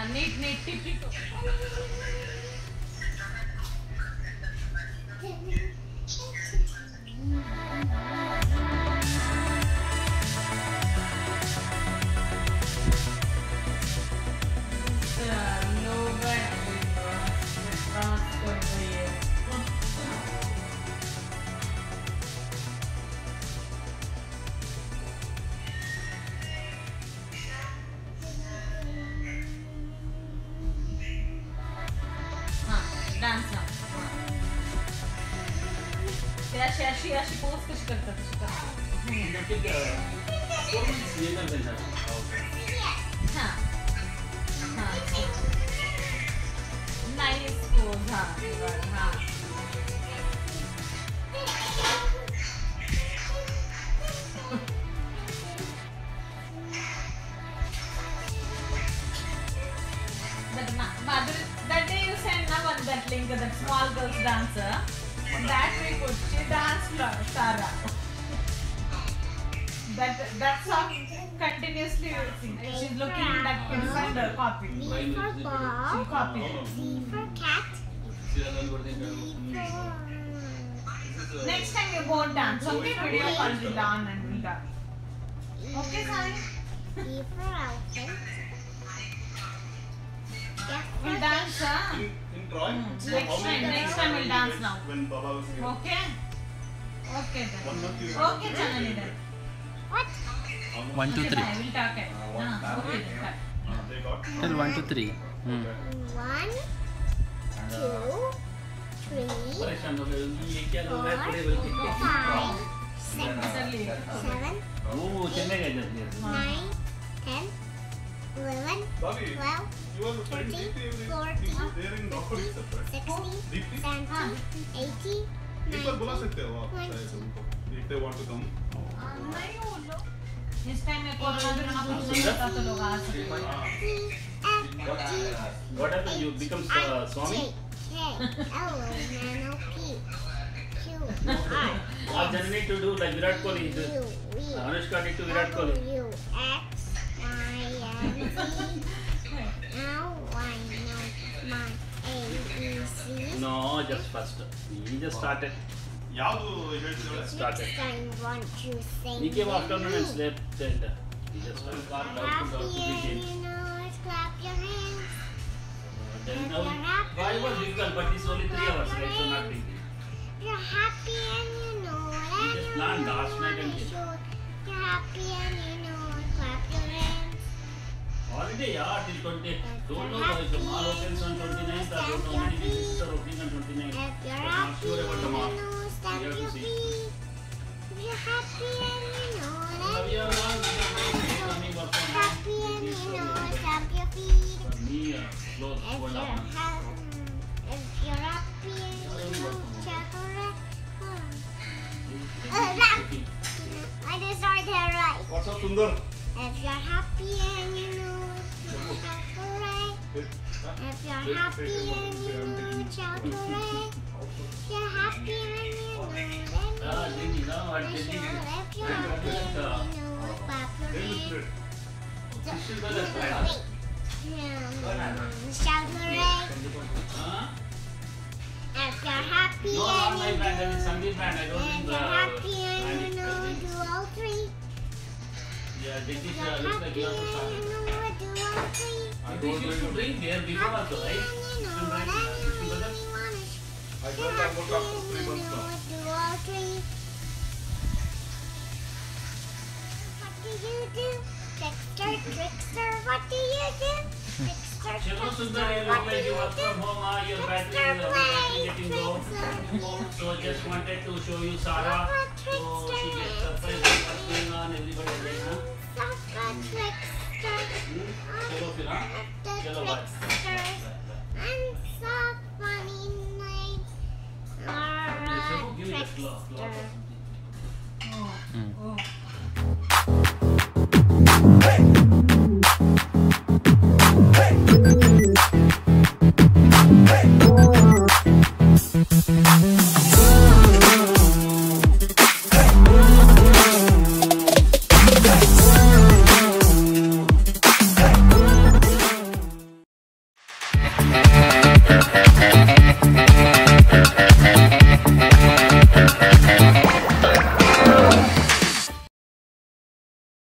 Neat, tip. Dance now. अशी pose कशी करतात तशी करा. Nice pose. That day you sent that link, that small girls dancer. That we put. She danced Sara. That song continuously you sing. She's looking at that kid and copy. B for ball. She copied. C for cat. D for... Next time you won't dance. Okay, video call will done and we'll dance. Okay, Sai? E for elephant. We'll dance, in drawing? Next time we'll dance now. When Baba was here. Okay? Okay then. Okay, Janani then. What? 1, 2, 3. We'll talk it. Okay then. They got Till 1 to 3. 1, 2, 3, 4, 5, 6, 7, 8, 9, 10, 11, Bobby, 12, you are studying 13, deeply every 14, there in Rockford itself, right? 16, 17, 18, एक बार बुला 19, सकते हो आप शायद उनको if they want to come. इस time में corona कुछ नहीं होता तो लोग आ सकते हैं. What happened? You become Swami? All Janani need to do like Virat Kohli. Anushka did to Virat Kohli. No, just first. He just started. ಯಾವುದು ಹೇಳ್ತಿದ್ದಾರೆ? Started. He came afternoon and slept and he just started. Clap your hands. Then now, why was difficult? But it's only 3 hours, right? So not big. You're happy and you know it. We just planned last night and You're happy and you know it. Clap your hands. Holiday, yeah, till 20. Don't know if the mall opens on 29th. I don't know how many visitors are opening on 29th. If you're But not happy sure about the mall. and you know, stamp We have to your see. feet. If you're happy and you know it. We are not coming work from Happy home. and This you is know, what stamp your feet. for me, close If hold you're up. happy and you know, chocolate. I just started that right. What's up, Sundar? If you're happy and you know, chocolate. If you're happy and you know, chocolate. If you're happy and you know, then Didi, no, what if Didi? you're happy and you know, clap your hands. Chocolate. Huh? If you're happy No, not my and band, you that is know, Sandeep band. I don't if think you're happy and band you is know, present. do all three. Yeah, Didi If you're looks like happy you and have to start you it. know, do all three. Didi used to drink there before also, right? You know, Right, then Krishna you brother? really wanna I got almost after 3 months now. do all three. What do you do? Trickster, what do you do? Trickster, Chalo Sundar, you what look do like you you work do? from home, your battery Trickster is play, getting low. So just wanted to show you Sara. So she gets surprised with what's going on, everybody is like, huh? Suck a trickster. Chalo फिर हाँ? Chalo bye. I'm so funny name. Give me the cloth or Trickster. something. Oh.